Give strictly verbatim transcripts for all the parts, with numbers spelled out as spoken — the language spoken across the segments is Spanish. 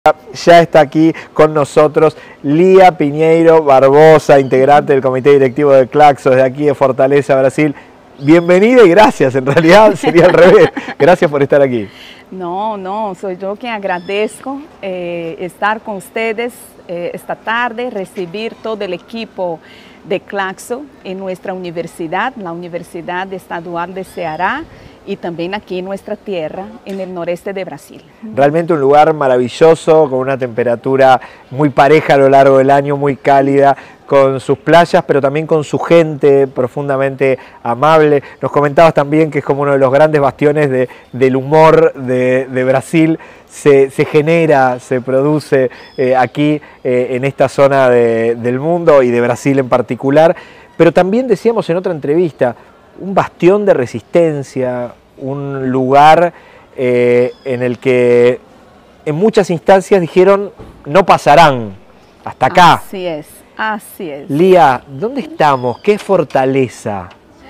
Ya está aquí con nosotros Lía Pinheiro Barbosa, integrante del comité directivo de Claxo, desde aquí de Fortaleza, Brasil. Bienvenida y gracias, en realidad sería al revés. Gracias por estar aquí. No, no, soy yo quien agradezco eh, estar con ustedes eh, esta tarde, recibir todo el equipo de Claxo en nuestra universidad, la Universidad Estadual de Ceará, y también aquí en nuestra tierra, en el noreste de Brasil. Realmente un lugar maravilloso, con una temperatura muy pareja a lo largo del año, muy cálida, con sus playas, pero también con su gente profundamente amable. Nos comentabas también que es como uno de los grandes bastiones de, del humor de, de Brasil. Se, se genera, se produce eh, aquí eh, en esta zona de, del mundo y de Brasil en particular. Pero también decíamos en otra entrevista, un bastión de resistencia, un lugar eh, en el que en muchas instancias dijeron no pasarán, hasta acá. Así es, así es. Lía, ¿dónde estamos? ¿Qué fortaleza?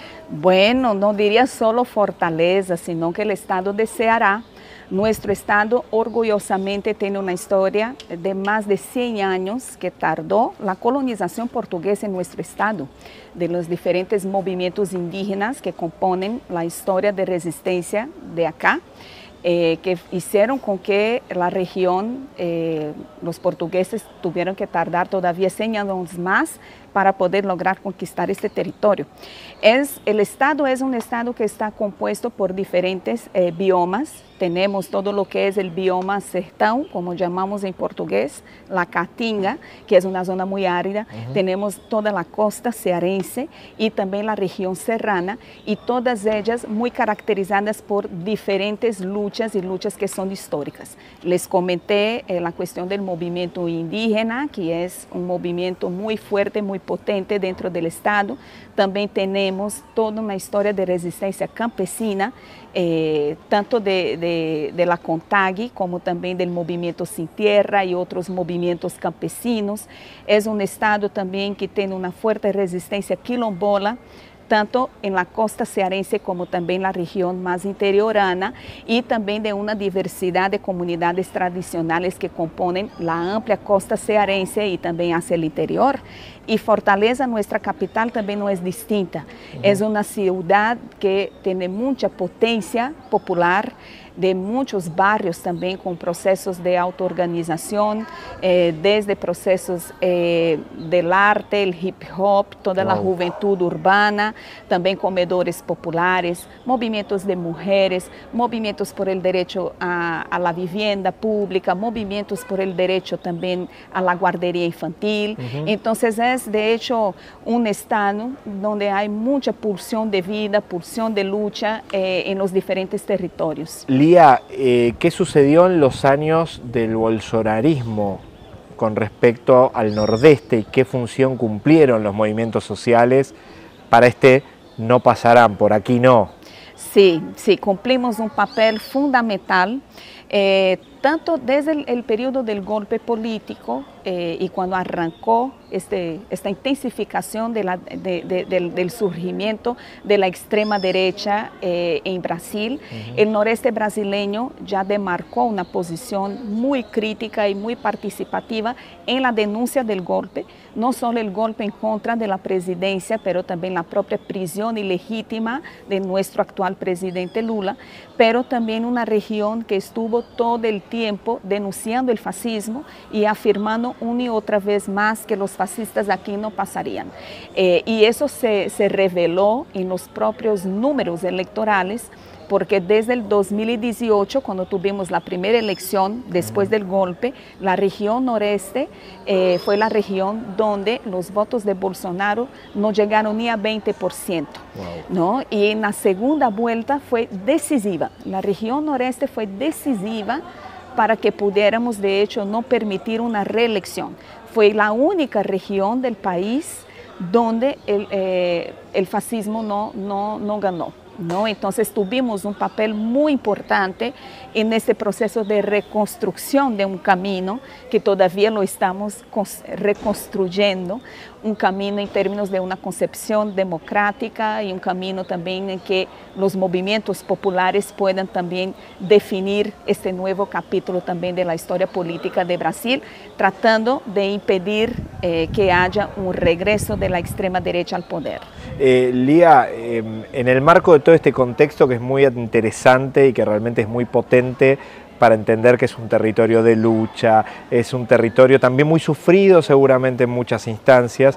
Bueno, no diría solo fortaleza, sino que el estado de Ceará, nuestro estado orgullosamente tiene una historia de más de cien años que tardó la colonización portuguesa en nuestro estado, de los diferentes movimientos indígenas que componen la historia de resistencia de acá, eh, que hicieron con que la región, eh, los portugueses tuvieron que tardar todavía cien años más para poder lograr conquistar este territorio. Es, el estado es un estado que está compuesto por diferentes eh, biomas. Tenemos todo lo que es el bioma sertão, como llamamos en portugués, la Caatinga, que es una zona muy árida. Uh-huh. Tenemos toda la costa cearense y también la región serrana, y todas ellas muy caracterizadas por diferentes luchas y luchas que son históricas. Les comenté eh, la cuestión del movimiento indígena, que es un movimiento muy fuerte, muy potente dentro del estado. También tenemos toda una historia de resistencia campesina, eh, tanto de, de, de la CONTAG como también del movimiento Sin Tierra y otros movimientos campesinos. Es un estado también que tiene una fuerte resistencia quilombola, tanto en la costa cearense como también en la región más interiorana, y también de una diversidad de comunidades tradicionales que componen la amplia costa cearense y también hacia el interior. Y Fortaleza, nuestra capital, también no es distinta. Uh-huh. Es una ciudad que tiene mucha potencia popular, de muchos barrios también con procesos de autoorganización, eh, desde procesos eh, del arte, el hip hop, toda wow. la juventud urbana, también comedores populares, movimientos de mujeres, movimientos por el derecho a, a la vivienda pública, movimientos por el derecho también a la guardería infantil. Uh-huh. Entonces es de hecho un estado donde hay mucha pulsión de vida, pulsión de lucha eh, en los diferentes territorios. Lía, eh, ¿qué sucedió en los años del bolsonarismo con respecto al nordeste y qué función cumplieron los movimientos sociales para este no pasarán, por aquí no? Sí, sí, cumplimos un papel fundamental, eh, tanto desde el, el periodo del golpe político eh, y cuando arrancó este, esta intensificación de la, de, de, del, del surgimiento de la extrema derecha eh, en Brasil. Uh-huh. El noreste brasileño ya demarcó una posición muy crítica y muy participativa en la denuncia del golpe, no solo el golpe en contra de la presidencia, pero también la propia prisión ilegítima de nuestro actual presidente Lula, pero también una región que estuvo todo el tiempo denunciando el fascismo y afirmando una y otra vez más que los fascistas aquí no pasarían. Eh, y eso se, se reveló en los propios números electorales, porque desde el dos mil dieciocho, cuando tuvimos la primera elección después del golpe, la región noreste eh, fue la región donde los votos de Bolsonaro no llegaron ni a veinte por ciento. Wow. ¿No? Y en la segunda vuelta fue decisiva. La región noreste fue decisiva para que pudiéramos, de hecho, no permitir una reelección. Fue la única región del país donde el, eh, el fascismo no, no, no ganó. ¿No? Entonces tuvimos un papel muy importante en este proceso de reconstrucción de un camino que todavía lo estamos reconstruyendo, un camino en términos de una concepción democrática y un camino también en que los movimientos populares puedan también definir este nuevo capítulo también de la historia política de Brasil, tratando de impedir eh, que haya un regreso de la extrema derecha al poder. Eh, Lía, eh, en el marco de todo este contexto que es muy interesante y que realmente es muy potente para entender que es un territorio de lucha, es un territorio también muy sufrido seguramente en muchas instancias,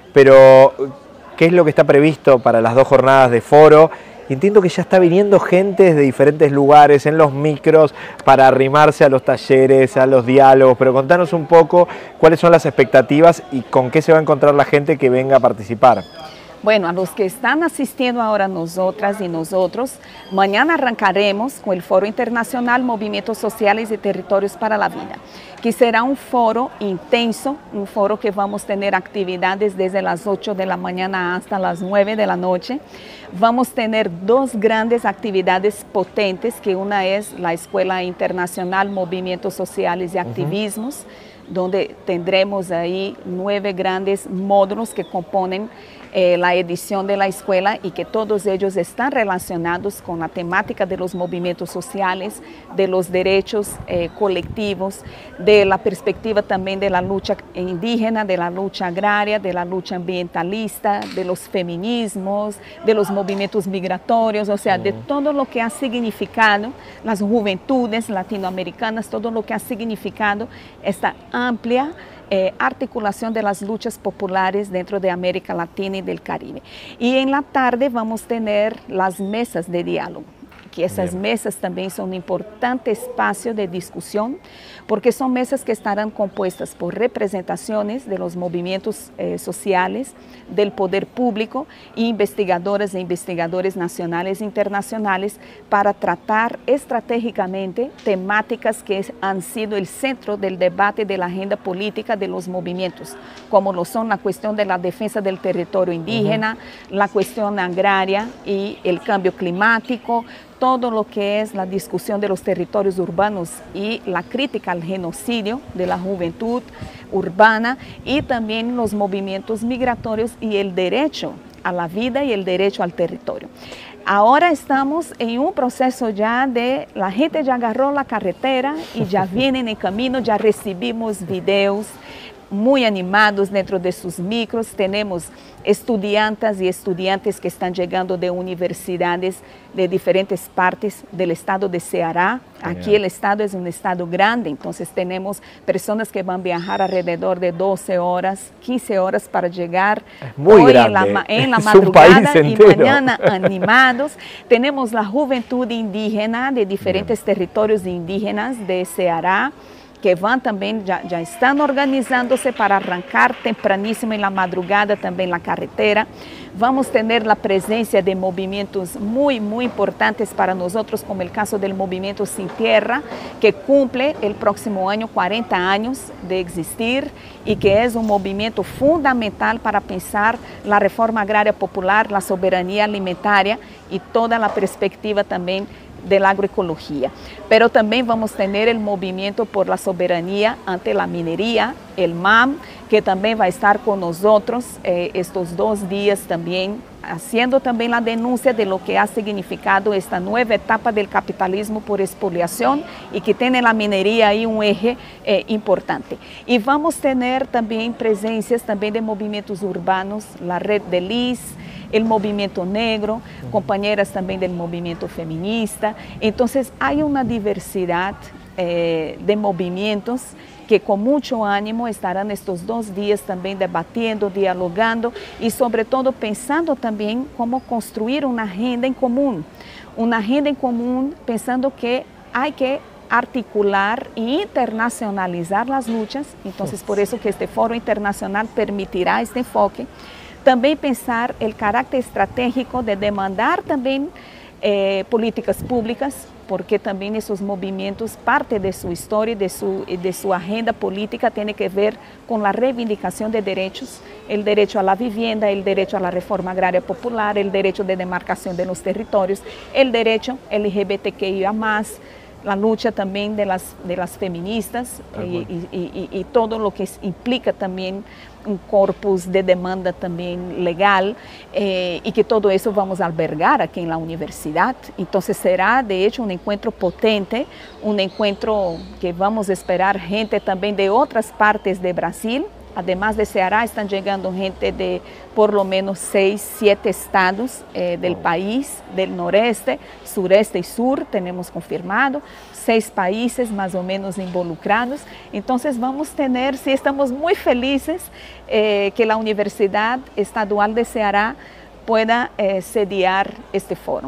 pero ¿qué es lo que está previsto para las dos jornadas de foro? Entiendo que ya está viniendo gente desde diferentes lugares, en los micros, para arrimarse a los talleres, a los diálogos, pero contanos un poco cuáles son las expectativas y con qué se va a encontrar la gente que venga a participar. Bueno, a los que están asistiendo ahora nosotras y nosotros, mañana arrancaremos con el Foro Internacional Movimientos Sociales y Territorios para la Vida, que será un foro intenso, un foro que vamos a tener actividades desde las ocho de la mañana hasta las nueve de la noche. Vamos a tener dos grandes actividades potentes, que una es la Escuela Internacional Movimientos Sociales y Activismos, uh-huh. donde tendremos ahí nueve grandes módulos que componen Eh, la edición de la escuela y que todos ellos están relacionados con la temática de los movimientos sociales, de los derechos eh, colectivos, de la perspectiva también de la lucha indígena, de la lucha agraria, de la lucha ambientalista, de los feminismos, de los movimientos migratorios, o sea, de todo lo que ha significado las juventudes latinoamericanas, todo lo que ha significado esta amplia Eh, articulación de las luchas populares dentro de América Latina y del Caribe. Y en la tarde vamos a tener las mesas de diálogo, que esas Bien. mesas también son un importante espacio de discusión, porque son mesas que estarán compuestas por representaciones de los movimientos eh, sociales, del poder público, e investigadoras e investigadores nacionales e internacionales para tratar estratégicamente temáticas que han sido el centro del debate de la agenda política de los movimientos, como lo son la cuestión de la defensa del territorio indígena, uh-huh. la cuestión agraria y el cambio climático, todo lo que es la discusión de los territorios urbanos y la crítica al genocidio de la juventud urbana y también los movimientos migratorios y el derecho a la vida y el derecho al territorio. Ahora estamos en un proceso ya de, la gente ya agarró la carretera y ya vienen en camino, ya recibimos videos muy animados dentro de sus micros, tenemos estudiantas y estudiantes que están llegando de universidades de diferentes partes del estado de Ceará. Aquí el estado es un estado grande, entonces tenemos personas que van a viajar alrededor de doce horas, quince horas para llegar muy hoy grande. en la, en la madrugada y mañana animados. Tenemos la juventud indígena de diferentes Bien. territorios indígenas de Ceará, que van también, ya, ya están organizándose para arrancar tempranísimo en la madrugada también la carretera. Vamos a tener la presencia de movimientos muy, muy importantes para nosotros, como el caso del Movimiento Sin Tierra, que cumple el próximo año cuarenta años de existir y que es un movimiento fundamental para pensar la reforma agraria popular, la soberanía alimentaria y toda la perspectiva también de la agroecología. Pero también vamos a tener el movimiento por la soberanía ante la minería, el M A M, que también va a estar con nosotros eh, estos dos días también, haciendo también la denuncia de lo que ha significado esta nueva etapa del capitalismo por expoliación y que tiene la minería ahí un eje eh, importante. Y vamos a tener también presencias también de movimientos urbanos, la red de Liz, el movimiento negro, compañeras también del movimiento feminista. Entonces hay una diversidad eh, de movimientos que con mucho ánimo estarán estos dos días también debatiendo, dialogando y sobre todo pensando también cómo construir una agenda en común, una agenda en común pensando que hay que articular e internacionalizar las luchas. Entonces por eso que este foro internacional permitirá este enfoque. También pensar el carácter estratégico de demandar también eh, políticas públicas, porque también esos movimientos, parte de su historia y de su, de su agenda política tiene que ver con la reivindicación de derechos, el derecho a la vivienda, el derecho a la reforma agraria popular, el derecho de demarcación de los territorios, el derecho L G B T Q I A más, la lucha también de las, de las feministas y, y, y, y todo lo que implica también un corpus de demanda también legal eh, y que todo eso vamos a albergar aquí en la universidad. Entonces será de hecho un encuentro potente, un encuentro que vamos a esperar gente también de otras partes de Brasil. Además de Ceará, están llegando gente de por lo menos seis, siete estados eh, del país, del noreste, sureste y sur, tenemos confirmado, seis países más o menos involucrados. Entonces vamos a tener, sí, estamos muy felices eh, que la Universidad Estadual de Ceará pueda eh, sediar este foro.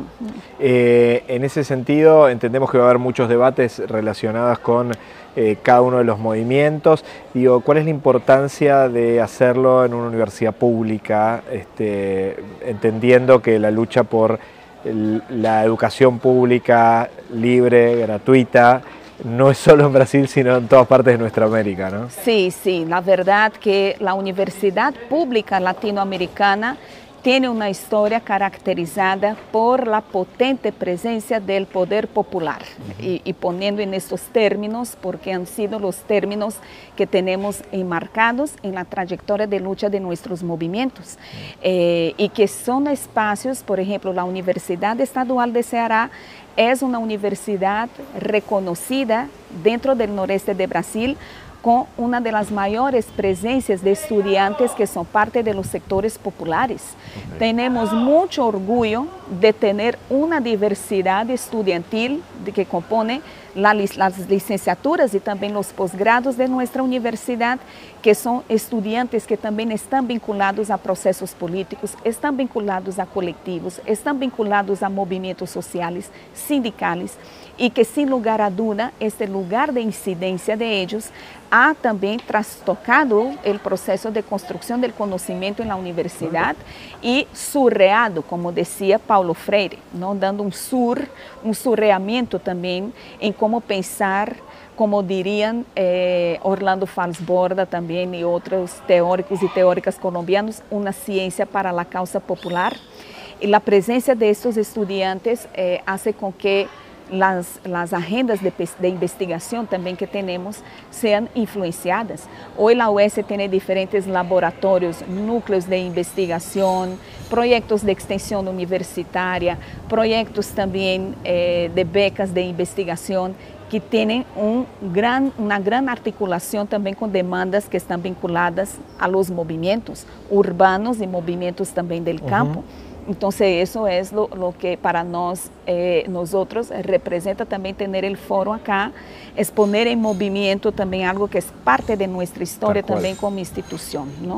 Eh, en ese sentido, entendemos que va a haber muchos debates relacionados con eh, cada uno de los movimientos. Digo, ¿cuál es la importancia de hacerlo en una universidad pública, este, entendiendo que la lucha por el, la educación pública libre, gratuita, no es solo en Brasil, sino en todas partes de nuestra América, ¿no? Sí, sí, la verdad que la universidad pública latinoamericana tiene una historia caracterizada por la potente presencia del poder popular. Uh-huh. y, y poniendo en estos términos, porque han sido los términos que tenemos enmarcados en la trayectoria de lucha de nuestros movimientos. Uh-huh. eh, y que son espacios, por ejemplo, la Universidad Estadual de Ceará es una universidad reconocida dentro del noreste de Brasil, con una de las mayores presencias de estudiantes que son parte de los sectores populares. Okay. Tenemos mucho orgullo de tener una diversidad estudiantil de que compone la, las licenciaturas y también los posgrados de nuestra universidad, que son estudiantes que también están vinculados a procesos políticos, están vinculados a colectivos, están vinculados a movimientos sociales, sindicales, y que sin lugar a duda, este lugar de incidencia de ellos ha también trastocado el proceso de construcción del conocimiento en la universidad y surreado, como decía Paulo Freire, ¿no? Dando un sur, un surreamiento también en cómo pensar, como dirían eh, Orlando Falsborda también y otros teóricos y teóricas colombianos, una ciencia para la causa popular. Y la presencia de estos estudiantes eh, hace con que Las, las agendas de, de investigación también que tenemos sean influenciadas. Hoy la U S tiene diferentes laboratorios, núcleos de investigación, proyectos de extensión universitaria, proyectos también eh, de becas de investigación que tienen un gran, una gran articulación también con demandas que están vinculadas a los movimientos urbanos y movimientos también del campo. Uh-huh. Entonces eso es lo, lo que para nos, eh, nosotros representa también tener el foro acá, es poner en movimiento también algo que es parte de nuestra historia también como institución, ¿no?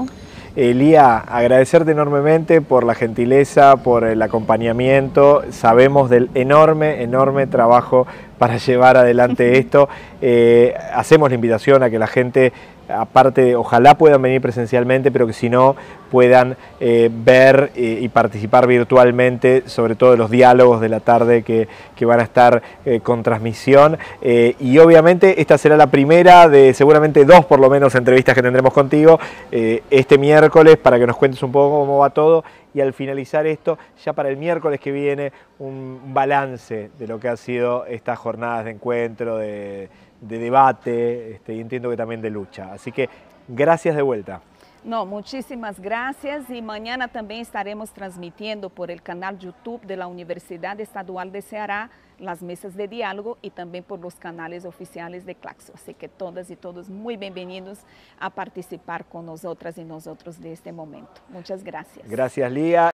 Lía, agradecerte enormemente por la gentileza, por el acompañamiento. Sabemos del enorme, enorme trabajo para llevar adelante esto. Eh, hacemos la invitación a que la gente, aparte, ojalá puedan venir presencialmente, pero que si no, puedan eh, ver eh, y participar virtualmente, sobre todo de los diálogos de la tarde que, que van a estar eh, con transmisión. Eh, y obviamente esta será la primera de seguramente dos, por lo menos, entrevistas que tendremos contigo eh, este miércoles, para que nos cuentes un poco cómo va todo. Y al finalizar esto, ya para el miércoles que viene, un balance de lo que han sido estas jornadas de encuentro, de, de debate, este, y entiendo que también de lucha. Así que gracias de vuelta. No, muchísimas gracias, y mañana también estaremos transmitiendo por el canal YouTube de la Universidad Estadual de Ceará las mesas de diálogo y también por los canales oficiales de Claxo. Así que todas y todos muy bienvenidos a participar con nosotras y nosotros de este momento. Muchas gracias. Gracias, Lía.